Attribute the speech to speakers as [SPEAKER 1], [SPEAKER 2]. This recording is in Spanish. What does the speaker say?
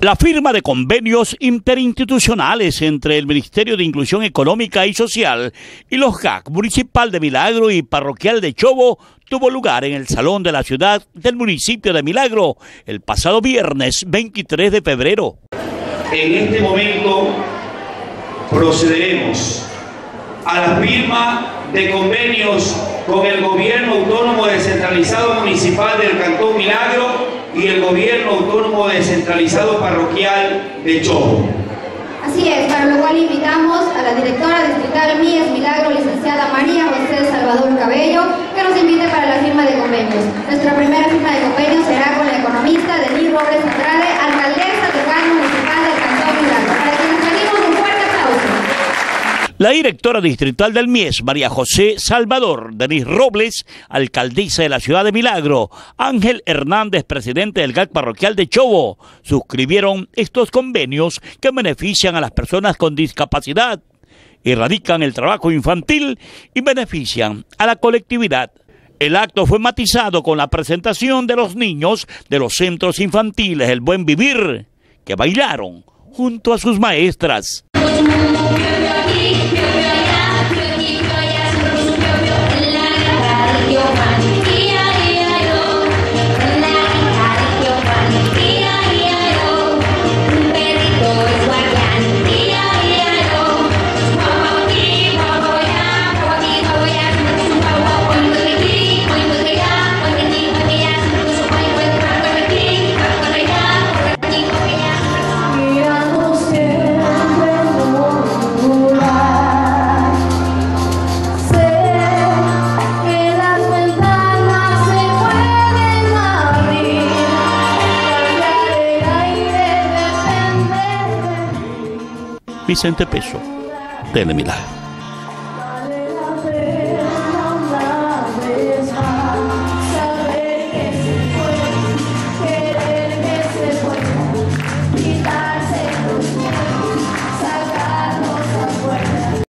[SPEAKER 1] La firma de convenios interinstitucionales entre el Ministerio de Inclusión Económica y Social y los GAC Municipal de Milagro y Parroquial de Chobo tuvo lugar en el Salón de la Ciudad del municipio de Milagro el pasado viernes 23 de febrero.
[SPEAKER 2] En este momento procederemos a la firma de convenios con el Gobierno Autónomo Descentralizado Municipal del Cantón Milagro y el Gobierno Autónomo Descentralizado Parroquial de Chobo.
[SPEAKER 3] Así es, para lo cual invitamos a la directora distrital MIES Milagro, licenciada María José Salvador Cabello, que nos invite para la firma de convenios. Nuestra primera firma de convenios será con la economista Denise Robles Andrade, alcaldesa del Gobierno Municipal del Cantón Milagro, para quien nos pedimos un fuerte aplauso.
[SPEAKER 1] La directora distrital del MIES, María José Salvador, Denise Robles, alcaldesa de la ciudad de Milagro, Ángel Hernández, presidente del GAC parroquial de Chobo, suscribieron estos convenios que benefician a las personas con discapacidad, erradican el trabajo infantil y benefician a la colectividad. El acto fue matizado con la presentación de los niños de los centros infantiles El Buen Vivir, que bailaron junto a sus maestras. Vicente Peso, Telemilagro.